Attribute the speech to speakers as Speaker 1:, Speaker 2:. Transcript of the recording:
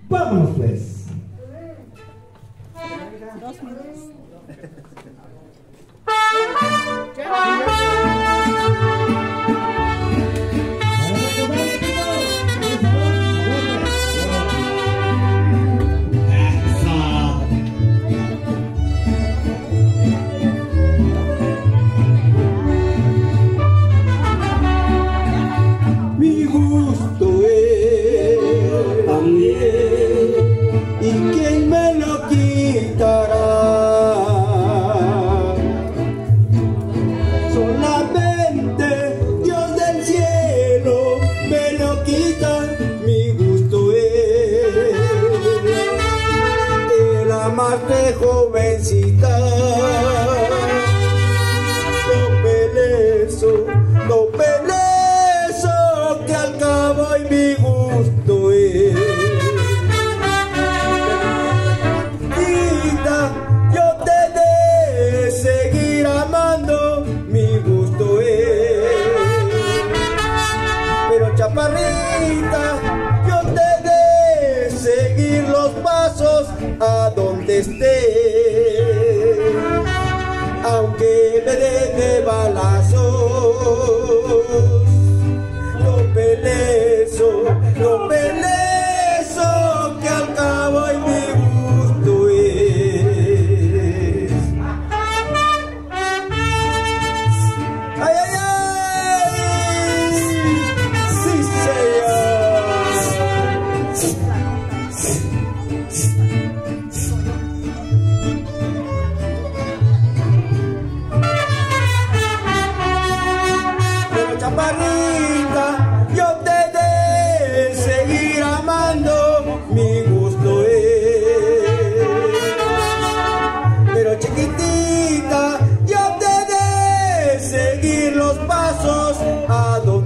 Speaker 1: Vámonos pues.
Speaker 2: 2 minutos.
Speaker 3: Mi gusto es también, y quién me lo quitará. Solamente Dios del cielo me lo quita. Mi gusto es el amarte, jovencita. No pelezo, no pelezo, que al cabo y mi gusto es. Quita, yo te de seguir amando, mi gusto es. Pero chaparrita, yo te de seguir los pasos a donde esté, aunque me deje balazos. No pelezo, no pelezo, que al cabo y mi gusto es. ¡Ay, ay, ay! ¡Sí, pero chaparrita, yo te de seguir amando, mi gusto es. Pero chiquitita, yo te de seguir los pasos a donde